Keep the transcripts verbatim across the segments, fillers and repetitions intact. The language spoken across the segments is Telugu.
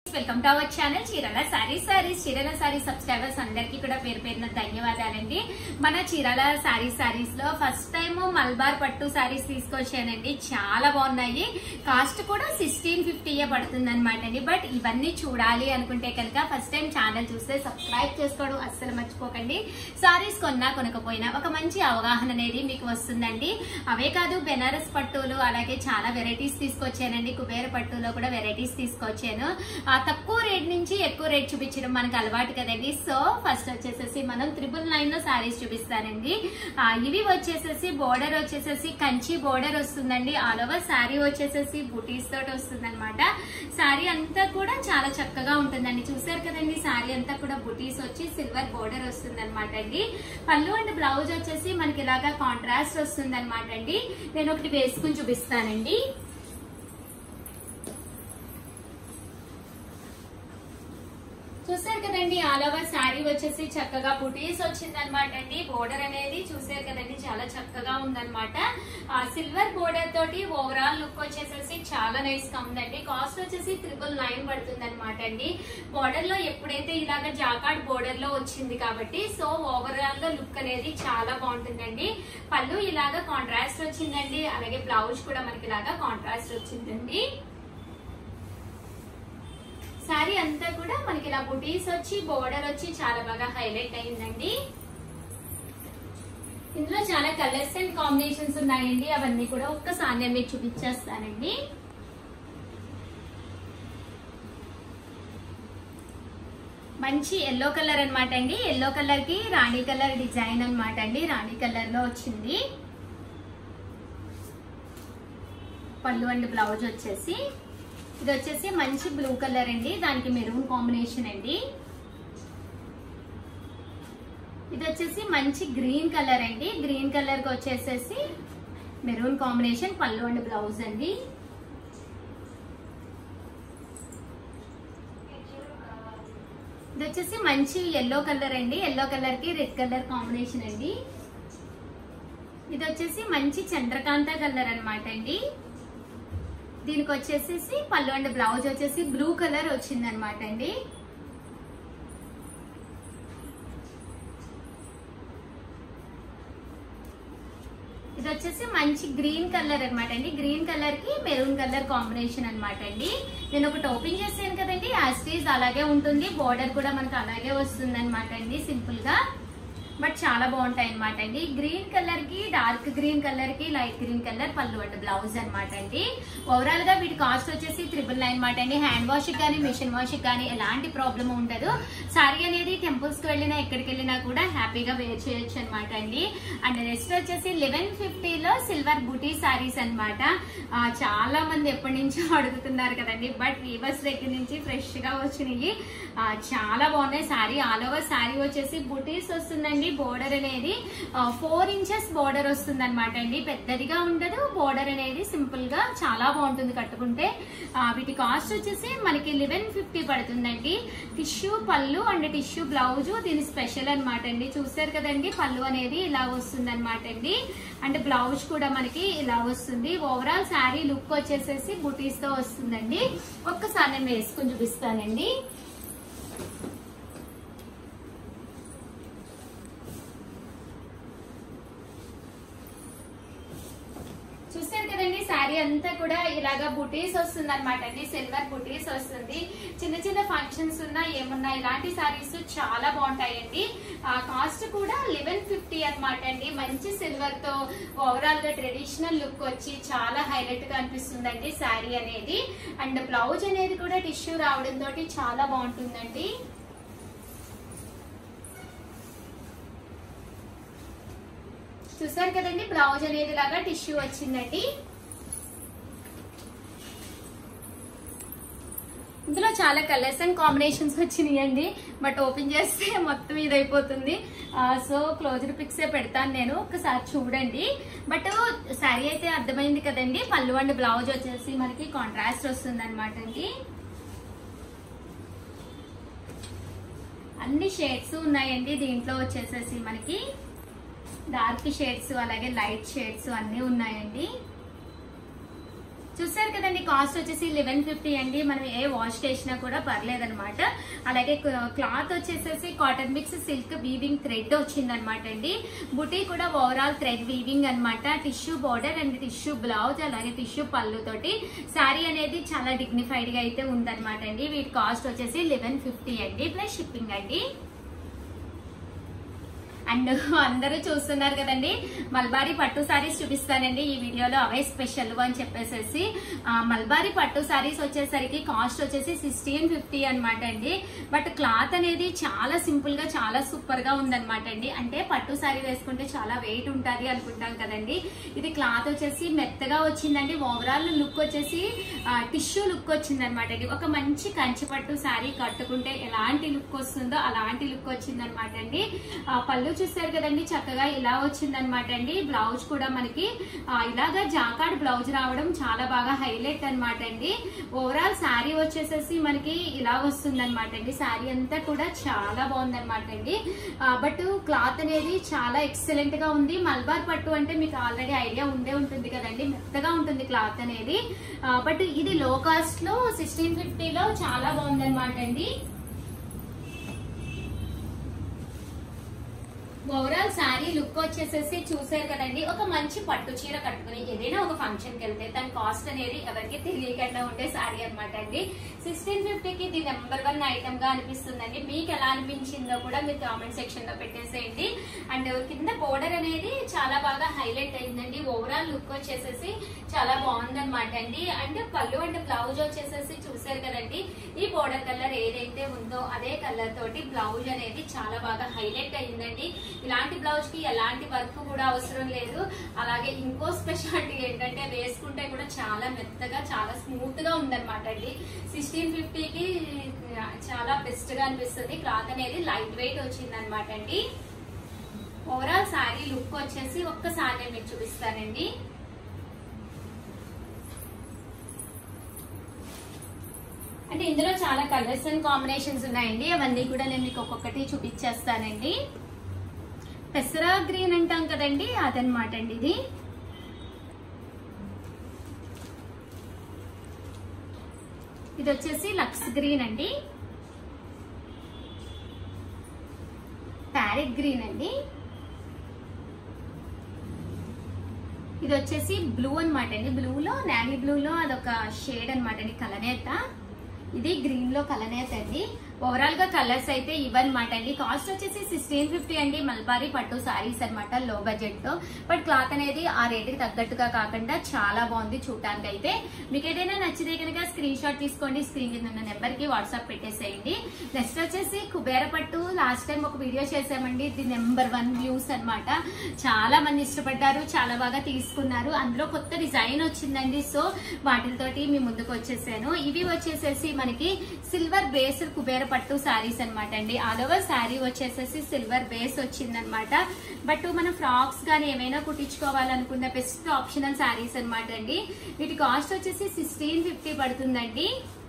Welcome to our channel Chirala sarees sarees Chirala sarees subscribers అందరికీ కూడా పేరు పేరున ధన్యవాదాలండి. మన చీరాల సారీస్ సారీస్ లో ఫస్ట్ టైం మల్బార్ పట్టు సారీస్ తీసుకొచ్చానండి. చాలా బాగున్నాయి. కాస్ట్ కూడా సిక్స్టీన్ ఫిఫ్టీయే పడుతుంది అనమాట అండి. బట్ ఇవన్నీ చూడాలి అనుకుంటే కనుక ఫస్ట్ టైం ఛానల్ చూస్తే సబ్స్క్రైబ్ చేసుకోవడం అస్సలు మర్చిపోకండి. సారీస్ కొన్నా కొనకపోయినా ఒక మంచి అవగాహన అనేది మీకు వస్తుందండి. అవే కాదు, బెనారస్ పట్టులు అలాగే చాలా వెరైటీస్ తీసుకొచ్చానండి. కుబేర పట్టులో కూడా వెరైటీస్ తీసుకొచ్చాను. తక్కువ రేట్ నుంచి ఎక్కువ రేట్ చూపించడం మనకు అలవాటు కదండి. సో ఫస్ట్ వచ్చేసేసి మనం త్రిబుల్ నైన్ లో సారీస్ చూపిస్తానండి. ఇవి వచ్చేసేసి బోర్డర్ వచ్చేసేసి కంచి బోర్డర్ వస్తుందండి. ఆల్ ఓవర్ శారీ వచ్చేసేసి బుటీస్ తోటి వస్తుంది అనమాట. శారీ అంతా కూడా చాలా చక్కగా ఉంటుందండి. చూసారు కదండి, శారీ అంతా కూడా బుటీస్ వచ్చి సిల్వర్ బోర్డర్ వస్తుంది అనమాట అండి. పళ్ళు అండ్ బ్లౌజ్ వచ్చేసి మనకి ఇలాగా కాంట్రాస్ట్ వస్తుంది అనమాట అండి. నేను ఒకటి వేసుకుని చూపిస్తానండి. చూసారు కదండి, ఆల్ ఓవర్ శారీ వచ్చేసి చక్కగా బుటీస్ వచ్చింది అనమాట అండి. బోర్డర్ అనేది చూసారు కదండి, చాలా చక్కగా ఉందన్నమాట. సిల్వర్ బోర్డర్ తోటి ఓవరాల్ లుక్ వచ్చేసేసి చాలా నైస్ గా ఉందండి. కాస్ట్ వచ్చేసి ట్రిపుల్ నైన్ పడుతుంది అనమాట అండి. బోర్డర్ లో ఎప్పుడైతే ఇలాగ జాకార్డ్ బోర్డర్ లో వచ్చింది కాబట్టి సో ఓవరాల్ గా లుక్ అనేది చాలా బాగుంటుందండి. పళ్ళు ఇలాగా కాంట్రాస్ట్ వచ్చిందండి. అలాగే బ్లౌజ్ కూడా మనకి ఇలాగా కాంట్రాస్ట్ వచ్చిందండి. శారీ అంతా కూడా మనకి ఇలా బుటీస్ వచ్చి బోర్డర్ వచ్చి చాలా బాగా హైలైట్ అయిందండి. ఇందులో చాలా కలర్స్ అండ్ కాంబినేషన్స్ ఉన్నాయండి. అవన్నీ కూడా ఒక్కసారి నేను మీకు చూపించేస్తానండి. మంచి ఎల్లో కలర్ అనమాట అండి. ఎల్లో కలర్ కి రాణి కలర్ డిజైన్ అనమాట అండి. రాణి కలర్ లో వచ్చింది. పళ్ళు అండ్ బ్లౌజ్ వచ్చేసి ఇది వచ్చేసి మంచి బ్లూ కలర్ అండి. దానికి మెరూన్ కాంబినేషన్ అండి. ఇది వచ్చేసి మంచి గ్రీన్ కలర్ అండి. గ్రీన్ కలర్ కి వచ్చేసేసి మెరూన్ కాంబినేషన్ పళ్ళు అండ్ బ్లౌజ్ అండి. ఇది వచ్చేసి మంచి ఎల్లో కలర్ అండి. ఎల్లో కలర్ కి రెడ్ కలర్ కాంబినేషన్ అండి. ఇది వచ్చేసి మంచి చంద్రకాంత కలర్ అనమాట అండి. దీనికి వచ్చేసేసి పళ్ళు అండ్ బ్లౌజ్ వచ్చేసి బ్లూ కలర్ వచ్చింది అనమాట అండి. ఇది వచ్చేసి మంచి గ్రీన్ కలర్ అనమాట అండి. గ్రీన్ కలర్ కి మెరూన్ కలర్ కాంబినేషన్ అనమాట అండి. నేను ఒకటి ఓపెన్ చేసాను కదండి, యాస్టీజ్ అలాగే ఉంటుంది. బోర్డర్ కూడా మనకు అలాగే వస్తుంది అనమాట అండి, సింపుల్ గా. బట్ చాలా బాగుంటాయి అనమాట అండి. గ్రీన్ కలర్ కి డార్క్ గ్రీన్ కలర్ కి లైట్ గ్రీన్ కలర్ పళ్ళు అండ్ బ్లౌజ్ అనమాట అండి. ఓవరాల్ గా వీటి కాస్ట్ వచ్చేసి త్రిబుల్ నైన్ అనమాట అండి. హ్యాండ్ వాష్ కానీ మిషన్ వాష్ కానీ ఎలాంటి ప్రాబ్లం ఉండదు. సారీ అనేది టెంపుల్స్ కి వెళ్ళినా ఎక్కడికి వెళ్ళినా కూడా హ్యాపీగా వేర్ చేయొచ్చు అనమాట అండి. అండ్ నెక్స్ట్ వచ్చేసి లెవెన్ ఫిఫ్టీలో సిల్వర్ బూటీ సారీస్ అనమాట. చాలా మంది ఎప్పటి నుంచో అడుగుతున్నారు కదండి. బట్ వీవర్స్ దగ్గర నుంచి ఫ్రెష్ గా వచ్చినాయి. చాలా బాగున్నాయి. సారీ ఆల్ ఓవర్ సారీ వచ్చేసి బూటీస్ వస్తుందండి. బోర్డర్ అనేది ఫోర్ ఇంచెస్ బోర్డర్ వస్తుంది అనమాట అండి. పెద్దదిగా ఉండదు. బోర్డర్ అనేది సింపుల్ గా చాలా బాగుంటుంది కట్టుకుంటే. వీటి కాస్ట్ వచ్చేసి మనకి లెవెన్ ఫిఫ్టీ పడుతుందండి. టిష్యూ పళ్ళు అండ్ టిష్యూ బ్లౌజ్ దీని స్పెషల్ అనమాట అండి. చూసారు కదండి, పళ్ళు అనేది ఇలా వస్తుంది అనమాట అండి. అండ్ బ్లౌజ్ కూడా మనకి ఇలా వస్తుంది. ఓవరాల్ శారీ లుక్ వచ్చేసేసి బుటీస్ తో వస్తుందండి. ఒక్కసారి నేను వేసుకుని చూపిస్తానండి. చూసారు కదండి, శారీ అంతా కూడా ఇలాగా బుటీస్ వస్తుంది అనమాట అండి. సిల్వర్ బుటీస్ వస్తుంది. చిన్న చిన్న ఫంక్షన్స్ ఉన్నా ఏమున్నా ఇలాంటి శారీస్ చాలా బాగుంటాయండి. కాస్ట్ కూడా లెవెన్ ఫిఫ్టీ అనమాట అండి. మంచి సిల్వర్ తో ఓవరాల్ గా ట్రెడిషనల్ లుక్ వచ్చి చాలా హైలైట్ గా అనిపిస్తుందండి శారీ అనేది. అండ్ బ్లౌజ్ అనేది కూడా టిష్యూ రావడం తోటి చాలా బాగుంటుందండి. చూసారు కదండి, బ్లౌజ్ అనేది లాగా టిష్యూ వచ్చిందండి. ఇందులో చాలా కలర్స్ అండ్ కాంబినేషన్స్ వచ్చినాయండి. బట్ ఓపెన్ చేస్తే మొత్తం ఇది అయిపోతుంది. సో క్లోజర్ పిక్సే పెడతాను నేను, ఒకసారి చూడండి. బట్ శారీ అయితే అర్థమైంది కదండి. పళ్ళు అండ్ బ్లౌజ్ వచ్చేసి మనకి కాంట్రాస్ట్ వస్తుంది అనమాట అండి. అన్ని షేడ్స్ ఉన్నాయండి దీంట్లో. వచ్చేసేసి మనకి డార్క్ షేడ్స్ అలాగే లైట్ షేడ్స్ అన్ని ఉన్నాయండి. చూసారు కదండి, కాస్ట్ వచ్చేసి లెవెన్ ఫిఫ్టీ అండి. మనం ఏ వాష్ చేసినా కూడా పర్లేదనమాట. అలాగే క్లాత్ వచ్చేసేసి cotton mix silk weaving thread వచ్చింది అనమాట అండి. బుటీ కూడా ఓవరాల్ థ్రెడ్ వీవింగ్ అనమాట. Tissue border and tissue blouse అలాగే టిష్యూ పళ్ళు తోటి శారీ అనేది చాలా డిగ్నిఫైడ్ గా అయితే ఉందన్నమాట అండి. వీటి కాస్ట్ వచ్చేసి లెవెన్ ఫిఫ్టీ అండి ప్లస్ షిప్పింగ్ అండి. అండ్ అందరూ చూస్తున్నారు కదండి, మల్బారీ పట్టు సారీస్ చూపిస్తానండి ఈ వీడియోలో, అవే స్పెషల్ అని చెప్పేసి. మల్బారీ పట్టు సారీస్ వచ్చేసరికి కాస్ట్ వచ్చేసి సిక్స్టీన్ ఫిఫ్టీ అనమాట అండి. బట్ క్లాత్ అనేది చాలా సింపుల్ గా చాలా సూపర్ గా ఉందన్నమాట అండి. అంటే పట్టు సారీ వేసుకుంటే చాలా వెయిట్ ఉంటుంది అనుకుంటాం కదండి, ఇది క్లాత్ వచ్చేసి మెత్తగా వచ్చిందండి. ఓవరాల్ లుక్ వచ్చేసి టిష్యూ లుక్ వచ్చింది అనమాట అండి. ఒక మంచి కంచి పట్టు సారీ కట్టుకుంటే ఎలాంటి లుక్ వస్తుందో అలాంటి లుక్ వచ్చింది అనమాట అండి. పళ్ళు చూసారు కదండి, చక్కగా ఇలా వచ్చిందనమాట అండి. బ్లౌజ్ కూడా మనకి ఇలాగా జాకార్డ్ బ్లౌజ్ రావడం చాలా బాగా హైలైట్ అనమాట అండి. ఓవరాల్ శారీ వచ్చేసేసి మనకి ఇలా వస్తుంది అనమాట అండి. శారీ అంతా కూడా చాలా బాగుందన్నమాట అండి. బట్ క్లాత్ అనేది చాలా ఎక్సలెంట్ గా ఉంది. మల్బార్ పట్టు అంటే మీకు ఆల్రెడీ ఐడియా ఉండే ఉంటుంది కదండి, మెత్తగా ఉంటుంది క్లాత్ అనేది. బట్ ఇది లో కాస్ట్ లో సిక్స్టీన్ ఫిఫ్టీలో చాలా బాగుందన్నమాట అండి. ఓవరాల్ శారీ లుక్ వచ్చేసేసి చూసారు కదండి, ఒక మంచి పట్టు చీర కట్టుకుని ఏదైనా ఒక ఫంక్షన్ కి వెళ్తే దాని కాస్ట్ అనేది ఎవరికి తెలియకుండా ఉండే శారీ అనమాట అండి. సిక్స్టీన్ ఫిఫ్టీకి ఇది నెంబర్ వన్ ఐటమ్ గా అనిపిస్తుందండి. మీకు ఎలా అనిపించిందో కూడా మీరు కామెంట్ సెక్షన్ లో పెట్టేసేయండి. అండ్ కింద బోర్డర్ అనేది చాలా బాగా హైలైట్ అయిందండి. ఓవరాల్ లుక్ వచ్చేసేసి చాలా బాగుందన్నమాట అండి. అండ్ పళ్ళు అండ్ బ్లౌజ్ వచ్చేసేసి చూసారు కదండి, ఈ బోర్డర్ కలర్ ఏదైతే ఉందో అదే కలర్ తోటి బ్లౌజ్ అనేది చాలా బాగా హైలైట్ అయిందండి. ఇలాంటి బ్లౌజ్ కి ఎలాంటి వర్క్ కూడా అవసరం లేదు. అలాగే ఇంకో స్పెషాలిటీ ఏంటంటే వేసుకుంటే కూడా చాలా మెత్తగా చాలా స్మూత్ గా ఉందన్నమాట అండి. సిక్స్టీన్ ఫిఫ్టీకి చాలా బెస్ట్ గా అనిపిస్తుంది. క్లాత్ అనేది లైట్ వెయిట్ వచ్చింది అనమాట అండి. ఓవరాల్ శారీ లుక్ వచ్చేసి ఒక్కసారి నేను మీకు చూపిస్తానండి. అంటే ఇందులో చాలా కలర్స్ అండ్ కాంబినేషన్స్ ఉన్నాయండి. అవన్నీ కూడా నేను మీకు ఒక్కొక్కటి చూపించేస్తానండి. పెసరా గ్రీన్ అంటాం కదండి, అదనమాట అండి ఇది. ఇది వచ్చేసి లక్స్ గ్రీన్ అండి. ప్యారెట్ గ్రీన్ అండి. ఇది వచ్చేసి బ్లూ అనమాట అండి. బ్లూలో నేవీ బ్లూలో అదొక షేడ్ అనమాట అండి, కలనేత. ఇది గ్రీన్ లో కలనేత అండి. ఓవరాల్ గా కలర్స్ అయితే ఇవన్నమాట అండి. కాస్ట్ వచ్చేసి సిక్స్టీన్ ఫిఫ్టీ అండి. మల్బారీ పట్టు సారీస్ అనమాట, లో బడ్జెట్ తో. బట్ క్లాత్ అనేది ఆ రేటుకి తగ్గట్టుగా కాకుండా చాలా బాగుంది చూడటానికి అయితే. మీకు ఏదైనా నచ్చితే కనుక స్క్రీన్ షాట్ తీసుకోండి, స్క్రీన్ కింద ఉన్న నెంబర్ కి వాట్సాప్ పెట్టేసేయండి. నెక్స్ట్ వచ్చేసి కుబేర పట్టు లాస్ట్ టైం ఒక వీడియో చేసామండి. ఇది నెంబర్ వన్ వ్యూస్ అనమాట. చాలా మంది ఇష్టపడ్డారు, చాలా బాగా తీసుకున్నారు. అందులో కొత్త డిజైన్ వచ్చిందండి, సో వాటితోటి మీ ముందుకు వచ్చేసాను. ఇవి వచ్చేసేసి మనకి సిల్వర్ బేస్ కుబేర పట్టు సారీస్ అనమాట అండి. ఆల్ ఓవర్ శారీ వచ్చేసేసి సిల్వర్ బేస్ వచ్చిందనమాట. బట్ మనం ఫ్రాక్స్ గానీ ఏమైనా కుట్టించుకోవాలనుకున్న బెస్ట్ ఆప్షనల్ శారీస్ అనమాట అండి. వీటి కాస్ట్ వచ్చేసి సిక్స్టీన్ ఫిఫ్టీ పడుతుందండి.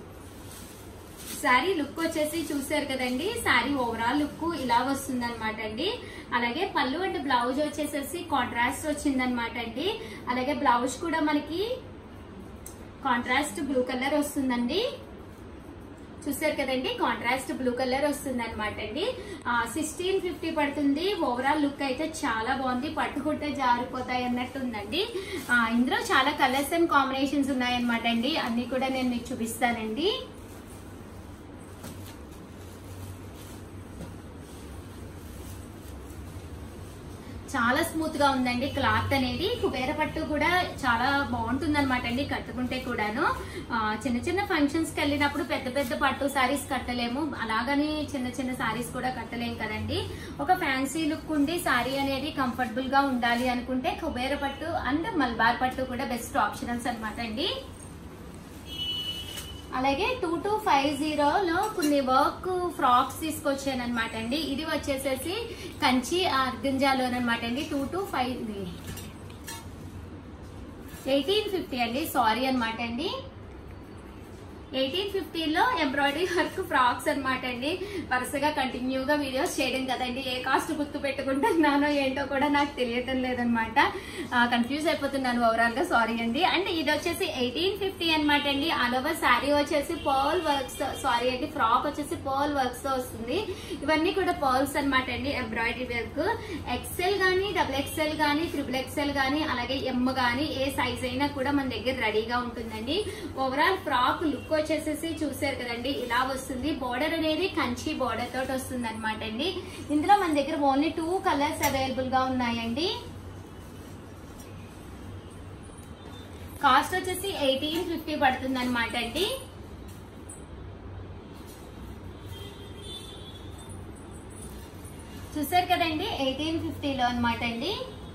శారీ లుక్ వచ్చేసి చూసారు కదండి, శారీ ఓవరాల్ లుక్ ఇలా వస్తుంది అనమాట అండి. అలాగే పళ్ళు అండ్ బ్లౌజ్ వచ్చేసేసి కాంట్రాస్ట్ వచ్చిందనమాట అండి. అలాగే బ్లౌజ్ కూడా మనకి కాంట్రాస్ట్ బ్లూ కలర్ వస్తుందండి. చూసారు కదండి, కాంట్రాస్ట్ బ్లూ కలర్ వస్తుంది అనమాట అండి. సిక్స్టీన్ ఫిఫ్టీ పడుతుంది. ఓవరాల్ లుక్ అయితే చాలా బాగుంది, పట్టుకుంటే జారిపోతాయి అన్నట్టు ఉందండి. ఇందులో చాలా కలర్స్ అండ్ కాంబినేషన్స్ ఉన్నాయన్నమాట అండి. అన్ని కూడా నేను మీకు చూపిస్తానండి. చాలా స్మూత్ గా ఉందండి క్లాత్ అనేది. కుబేర పట్టు కూడా చాలా బాగుంటుంది అనమాట అండి కట్టుకుంటే కూడాను. చిన్న చిన్న ఫంక్షన్స్ కి వెళ్ళినప్పుడు పెద్ద పెద్ద పట్టు సారీస్ కట్టలేము, అలాగని చిన్న చిన్న సారీస్ కూడా కట్టలేము కదండి. ఒక ఫ్యాన్సీ లుక్ ఉండి సారీ అనేది కంఫర్టబుల్ గా ఉండాలి అనుకుంటే కుబేర పట్టు అండ్ మల్బార్ పట్టు కూడా బెస్ట్ ఆప్షనల్స్ అనమాట అండి. అలాగే టూ టూ ఫైవ్ జీరోలో కొన్ని వర్క్ ఫ్రాక్స్ తీసుకొచ్చాను అనమాట అండి. ఇది వచ్చేసేసి కంచి ఆర్గంజాలోనమాట అండి. Two two five eighteen fifty అండి, సారీ అనమాట అండి. ఎయిటీన్ ఫిఫ్టీలో ఎంబ్రాయిడరీ వర్క్ ఫ్రాక్స్ అనమాట అండి. వరుసగా కంటిన్యూగా వీడియోస్ చేయడం కదండి, ఏ కాస్ట్ గుర్తు పెట్టుకుంటున్నానో ఏంటో కూడా నాకు తెలియటం లేదనమాట. కన్ఫ్యూజ్ అయిపోతున్నాను ఓవరాల్ గా, సారీ అండి. అండ్ ఇది వచ్చేసి ఎయిటీన్ ఫిఫ్టీ అనమాట అండి. ఆల్ ఓవర్ శారీ వచ్చేసి పర్ల్ వర్క్స్, సారీ అండి ఫ్రాక్ వచ్చేసి పర్ల్ వర్క్స్ తో వస్తుంది. ఇవన్నీ కూడా పర్ల్స్ అనమాట అండి, ఎంబ్రాయిడరీ వర్క్. ఎక్సెల్ గానీ, డబుల్ ఎక్సెల్ గానీ, ట్రిపుల్ ఎక్సెల్ గానీ, అలాగే ఎమ్ గానీ ఏ సైజ్ అయినా కూడా మన దగ్గర రెడీగా ఉంటుందండి. ఓవరాల్ ఫ్రాక్ లుక్ వచ్చేసేసి చూసారు కదండి, ఇలా వస్తుంది. బోర్డర్ అనేది కంచి బోర్డర్ తోటి వస్తుంది అనమాట అండి. ఇందులో మన దగ్గర ఓన్లీ టూ కలర్స్ అవైలబుల్ గా ఉన్నాయండి. కాస్ట్ వచ్చేసి ఎయిటీన్ ఫిఫ్టీ పడుతుంది అనమాట అండి. చూసారు కదండి, ఎయిటీన్ ఫిఫ్టీలో అనమాట అండి.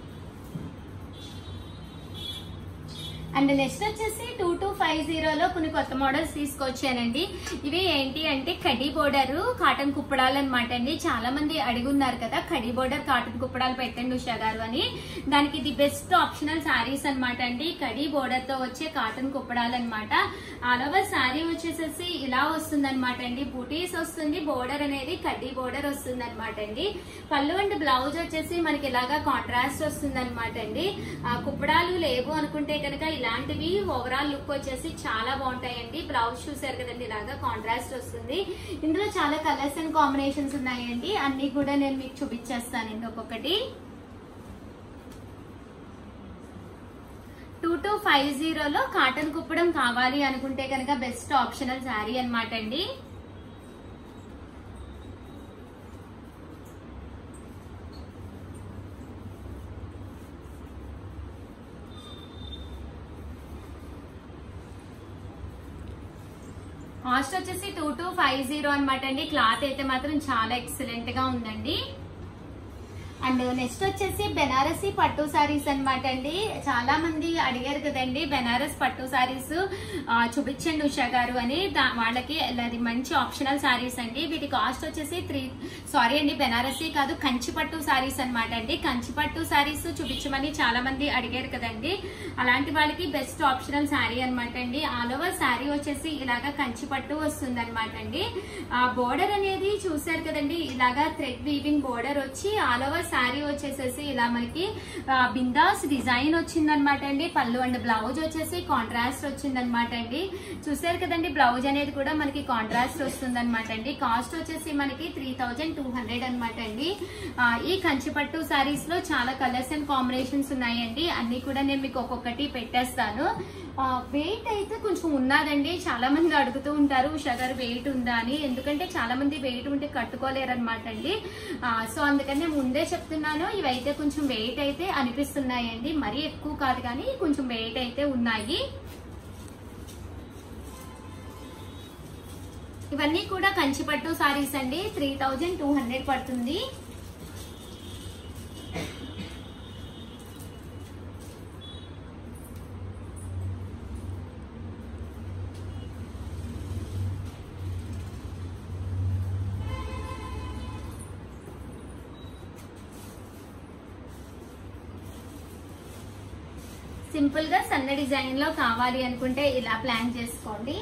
అండ్ నెక్స్ట్ వచ్చేసి టూ టూ ఫైవ్ జీరోలో కొన్ని కొత్త మోడల్స్ తీసుకొచ్చానండి. ఇవి ఏంటి అంటే కడీ బోర్డర్ కాటన్ కుప్పడాలు అనమాట అండి. చాలా మంది అడుగున్నారు కదా కడీ బోర్డర్ కాటన్ కుప్పడాలు పెట్టండి ఉషా గారు అని. దానికి ఇది బెస్ట్ ఆప్షనల్ శారీస్ అనమాట అండి. కడీ బోర్డర్ తో వచ్చే కాటన్ కుప్పడాలు అనమాట. ఆల్ ఓవర్ శారీ వచ్చేసేసి ఇలా వస్తుంది అనమాట అండి. బూటీస్ వస్తుంది, బోర్డర్ అనేది కడ్డీ బోర్డర్ వస్తుంది అనమాట అండి. పళ్ళు అండ్ బ్లౌజ్ వచ్చేసి మనకి ఇలాగా కాంట్రాస్ట్ వస్తుంది అనమాట అండి. కుప్పడాలు లేవు అనుకుంటే కనుక ఇలాంటివి ఓవరాల్ లుక్ వచ్చేసి చాలా బాగుంటాయండి. బ్లౌజ్ చూసారు కదండి, ఇలాగా కాంట్రాస్ట్ వస్తుంది. ఇందులో చాలా కలర్స్ అండ్ కాంబినేషన్స్ ఉన్నాయండి. అన్ని కూడా నేను మీకు చూపించేస్తానండి ఒక్కొక్కటి. టూ టూ ఫైవ్ జీరోలో కాటన్ కుప్పడం కావాలి అనుకుంటే కనుక బెస్ట్ ఆప్షనల్ శారీ అనమాట అండి. కాస్ట్ వచ్చేసి టూ టూ ఫైవ్ జీరో అనమాట అండి. క్లాత్ అయితే మాత్రం చాలా ఎక్సలెంట్ గా ఉందండి. అండ్ నెక్స్ట్ వచ్చేసి బెనారసీ పట్టు సారీస్ అనమాట అండి. చాలా మంది అడిగారు కదండి బెనారస్ పట్టు సారీస్ చూపించండి ఉషా గారు అని. వాళ్ళకి అది మంచి ఆప్షనల్ సారీస్ అండి. వీటి కాస్ట్ వచ్చేసి త్రీ సారీ అండి బెనారసీ కాదు కంచి పట్టు సారీస్ అనమాట అండి. కంచి పట్టు సారీస్ చూపించమని చాలా మంది అడిగారు కదండి, అలాంటి వాళ్ళకి బెస్ట్ ఆప్షనల్ శారీ అనమాట అండి. ఆల్ ఓవర్ శారీ వచ్చేసి ఇలాగా కంచి పట్టు వస్తుంది అనమాట అండి. ఆ బోర్డర్ అనేది చూసారు కదండి, ఇలాగా థ్రెడ్ వీవింగ్ బోర్డర్ వచ్చి ఆల్ ఓవర్ శారీ వచ్చేసేసి ఇలా మనకి బిందాస్ డిజైన్ వచ్చింది అనమాట అండి. పళ్ళు అండ్ బ్లౌజ్ వచ్చేసి కాంట్రాస్ట్ వచ్చింది అనమాట అండి. చూసారు కదండి, బ్లౌజ్ అనేది కూడా మనకి కాంట్రాస్ట్ వస్తుంది అనమాట అండి. కాస్ట్ వచ్చేసి మనకి త్రీ థౌజండ్ టూ హండ్రెడ్ అనమాట అండి. ఈ కంచిపట్టు సారీస్ లో చాలా కలర్స్ అండ్ కాంబినేషన్స్ ఉన్నాయండి. అన్ని కూడా నేను మీకు ఒక్కొక్కటి పెట్టేస్తాను. వెయిట్ అయితే కొంచెం ఉన్నదండి. చాలా మంది అడుగుతూ ఉంటారు ఉషా గారు వెయిట్ ఉందా అని, ఎందుకంటే చాలా మంది వెయిట్ ఉంటే కట్టుకోలేరు అనమాట అండి. సో అందుకని ముందే చెప్తున్నాను, ఇవైతే కొంచెం వెయిట్ అయితే అనిపిస్తున్నాయండి. మరీ ఎక్కువ కాదు కానీ కొంచెం వెయిట్ అయితే ఉన్నాయి. ఇవన్నీ కూడా కంచిపట్టు సారీస్ అండి. త్రీ థౌజండ్ టూ హండ్రెడ్ పడుతుంది. సింపుల్ గా సన్న డిజైన్ లో కావాలి అనుకుంటే ఇలా ప్లాన్ చేసుకోండి.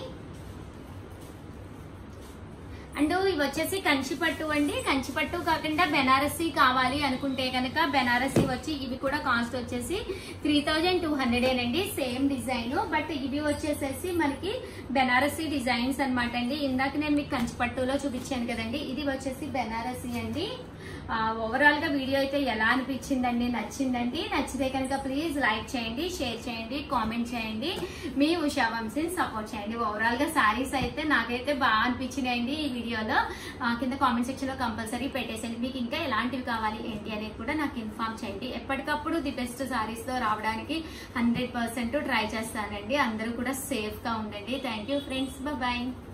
అండ్ ఇవి వచ్చేసి కంచిపట్టు అండి. కంచిపట్టు కాకుండా బెనారసీ కావాలి అనుకుంటే కనుక బెనారసీ వచ్చి ఇవి కూడా కాస్ట్ వచ్చేసి త్రీ థౌజండ్ టూ హండ్రెడ్ ఏనండి. సేమ్ డిజైన్, బట్ ఇవి వచ్చేసేసి మనకి బెనారసీ డిజైన్స్ అనమాట అండి. ఇందాక నేను మీకు కంచిపట్టులో చూపించాను కదండి, ఇది వచ్చేసి బెనారసీ అండి. ఓవరాల్ గా వీడియో అయితే ఎలా అనిపించిందండి, నచ్చిందండి? నచ్చితే కనుక ప్లీజ్ లైక్ చేయండి, షేర్ చేయండి, కామెంట్ చేయండి, మీ ఉషా వంశీని సపోర్ట్ చేయండి. ఓవరాల్ గా సారీస్ అయితే నాకైతే బాగా అనిపించినాయండి. ఈ వీడియోలో కింద కామెంట్ సెక్షన్ లో కంపల్సరీ పెట్టేసండి. మీకు ఇంకా ఎలాంటివి కావాలి ఏంటి అనేది కూడా నాకు ఇన్ఫార్మ్ చేయండి. ఎప్పటికప్పుడు ది బెస్ట్ సారీస్ తో రావడానికి హండ్రెడ్ పర్సెంట్ ట్రై చేస్తానండి. అందరూ కూడా సేఫ్ గా ఉండండి. Thank you friends, bye.